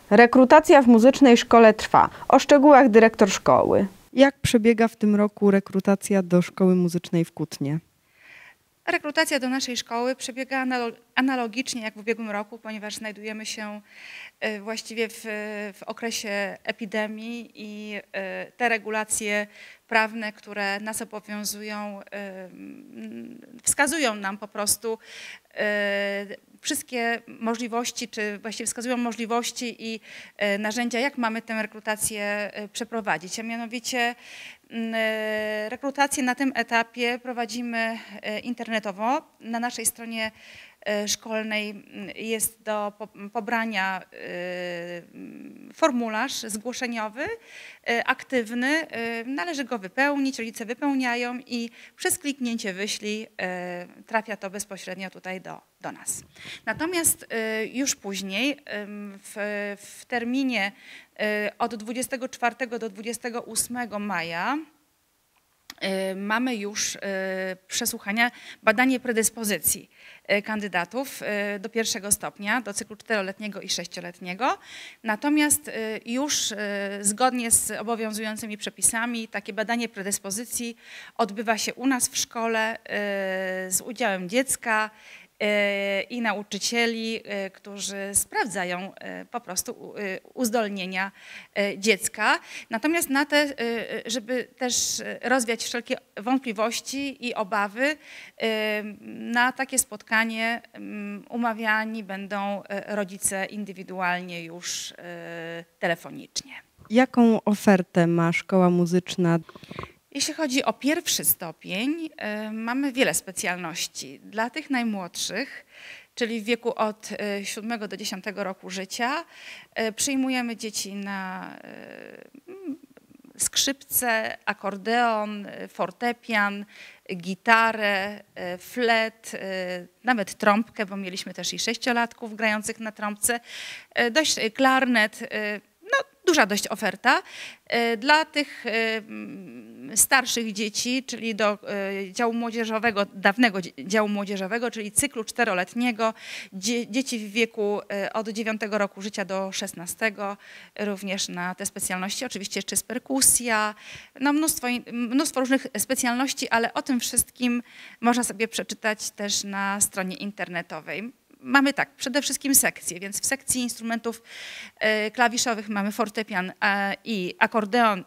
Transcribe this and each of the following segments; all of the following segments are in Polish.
Rekrutacja w muzycznej szkole trwa. O szczegółach dyrektor szkoły. Jak przebiega w tym roku rekrutacja do szkoły muzycznej w Kutnie? Rekrutacja do naszej szkoły przebiega analogicznie jak w ubiegłym roku, ponieważ znajdujemy się właściwie w okresie epidemii i te regulacje prawne, które nas obowiązują, wskazują nam po prostu wszystkie możliwości, czy właściwie wskazują możliwości i narzędzia, jak mamy tę rekrutację przeprowadzić. A mianowicie rekrutację na tym etapie prowadzimy internetowo. Na naszej stronie szkolnej jest do pobrania formularz zgłoszeniowy, aktywny. Należy go wypełnić, rodzice wypełniają i przez kliknięcie wyślij trafia to bezpośrednio tutaj do nas. Natomiast już później w terminie od 24 do 28 maja mamy już przesłuchania, badanie predyspozycji kandydatów do pierwszego stopnia, do cyklu 4-letniego i 6-letniego. Natomiast już zgodnie z obowiązującymi przepisami takie badanie predyspozycji odbywa się u nas w szkole z udziałem dziecka i nauczycieli, którzy sprawdzają po prostu uzdolnienia dziecka. Natomiast na te, żeby też rozwiać wszelkie wątpliwości i obawy, na takie spotkanie umawiani będą rodzice indywidualnie już telefonicznie. Jaką ofertę ma szkoła muzyczna? Jeśli chodzi o pierwszy stopień, mamy wiele specjalności. Dla tych najmłodszych, czyli w wieku od 7 do 10 roku życia, przyjmujemy dzieci na skrzypce, akordeon, fortepian, gitarę, flet, nawet trąbkę, bo mieliśmy też i 6-latków grających na trąbce, klarnet. Duża dość oferta. Dla tych starszych dzieci, czyli do działu młodzieżowego, dawnego działu młodzieżowego, czyli cyklu 4-letniego, dzieci w wieku od 9 roku życia do 16, również na te specjalności. Oczywiście jeszcze jest perkusja, no mnóstwo różnych specjalności, ale o tym wszystkim można sobie przeczytać też na stronie internetowej. Mamy tak, przede wszystkim sekcje, więc w sekcji instrumentów klawiszowych mamy fortepian i akordeon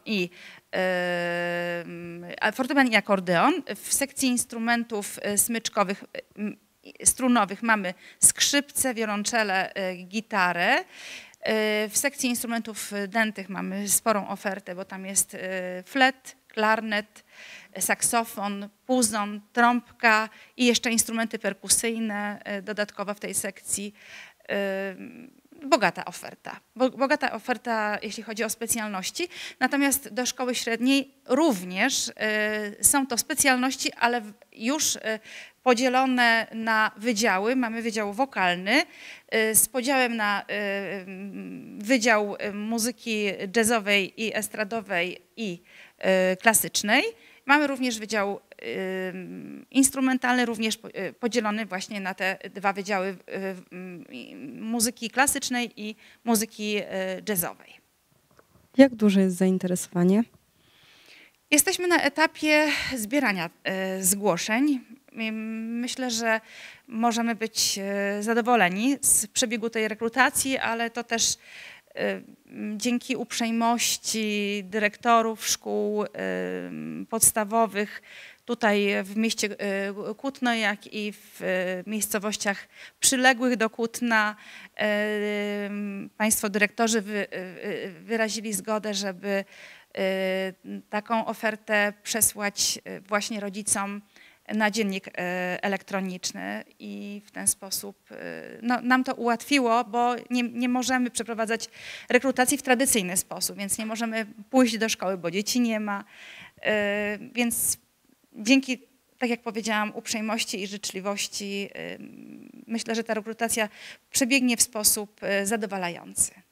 W sekcji instrumentów smyczkowych, strunowych mamy skrzypce, wiolonczele, gitarę. W sekcji instrumentów dętych mamy sporą ofertę, bo tam jest flet, klarnet, saksofon, puzon, trąbka i jeszcze instrumenty perkusyjne dodatkowo w tej sekcji. Bogata oferta. Bogata oferta, jeśli chodzi o specjalności. Natomiast do szkoły średniej również są to specjalności, ale już podzielone na wydziały. Mamy wydział wokalny z podziałem na wydział muzyki jazzowej i estradowej i klasycznej. Mamy również wydział instrumentalny, również podzielony właśnie na te dwa wydziały muzyki klasycznej i muzyki jazzowej. Jak duże jest zainteresowanie? Jesteśmy na etapie zbierania zgłoszeń. Myślę, że możemy być zadowoleni z przebiegu tej rekrutacji, ale to też dzięki uprzejmości dyrektorów szkół podstawowych tutaj w mieście Kutno, jak i w miejscowościach przyległych do Kutna. Państwo dyrektorzy wyrazili zgodę, żeby taką ofertę przesłać właśnie rodzicom na dziennik elektroniczny i w ten sposób nam to ułatwiło, bo nie możemy przeprowadzać rekrutacji w tradycyjny sposób, więc nie możemy pójść do szkoły, bo dzieci nie ma. Więc dzięki, tak jak powiedziałam, uprzejmości i życzliwości myślę, że ta rekrutacja przebiegnie w sposób zadowalający.